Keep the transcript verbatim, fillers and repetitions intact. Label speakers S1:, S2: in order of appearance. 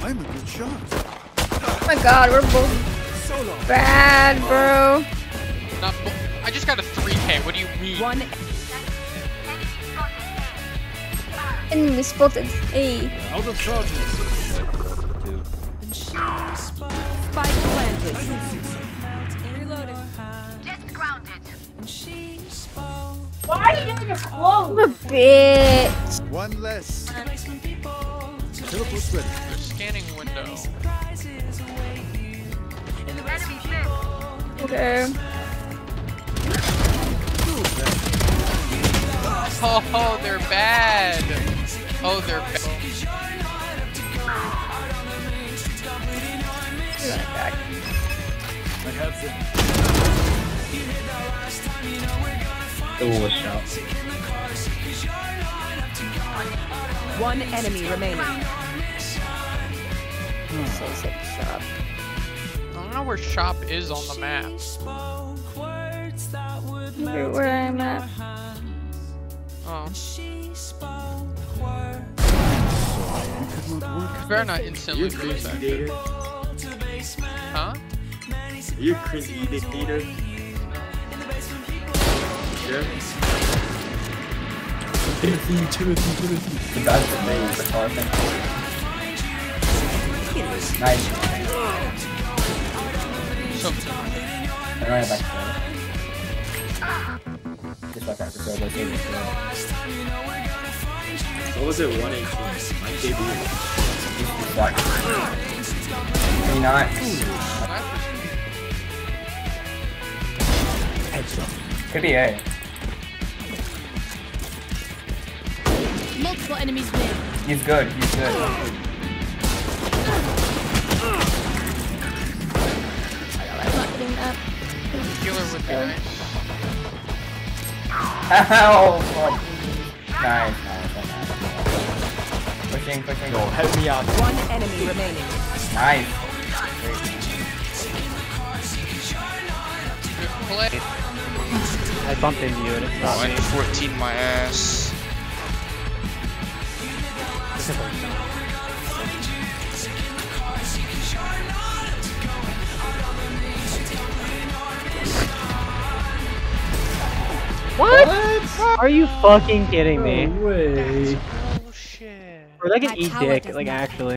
S1: I'm a good shot.
S2: Oh my god, we're both bad, bro.
S3: Not I just got a three K. What do you mean?
S4: One
S2: Enemy spotted. Hey.
S1: Out of charges. Two.
S4: spike planted.
S5: Reloading.
S6: Just grounded.
S5: Why are you doing this close?
S2: I'm a bitch.
S1: One less. Teleport's ready.
S3: They're scanning window.
S6: Enemy clear.
S2: Okay.
S3: Oh, oh, they're bad. Oh, they're bad.
S1: I have them.
S7: Oh, a shot.
S4: One enemy remaining.
S2: So sick shop.
S3: I don't know where shop is on the map.
S2: Where, where I'm at.
S3: Oh.
S1: You could not work.
S3: Better not instantly
S7: You
S3: lose
S7: cringe
S3: that.
S7: eater.
S3: Huh?
S7: You cringe eater. Sure.
S1: Timothy, Timothy, Timothy.
S7: The guy's the main, the car thing. Nice.
S3: So,
S7: I'm running back to the Just like after so let's see this. What was it? one eighteen. My K D. What? twenty-nine. Could be A.
S5: Multiple enemies mid.
S7: He's good, he's good.
S2: Fucking up.
S3: healer would be nice.
S7: Ow! Fuck. Nice, nice, nice. Pushing, pushing. Go, help me out.
S4: One enemy remaining.
S7: Nice.
S3: Good play.
S8: I bumped into you and it's not me.
S9: fourteen my ass.
S8: What? Are you fucking kidding me?
S1: No way.
S3: Oh shit.
S8: Or like an
S5: My
S8: eat
S5: tower
S8: dick,
S5: does
S8: like
S5: not-
S8: actually.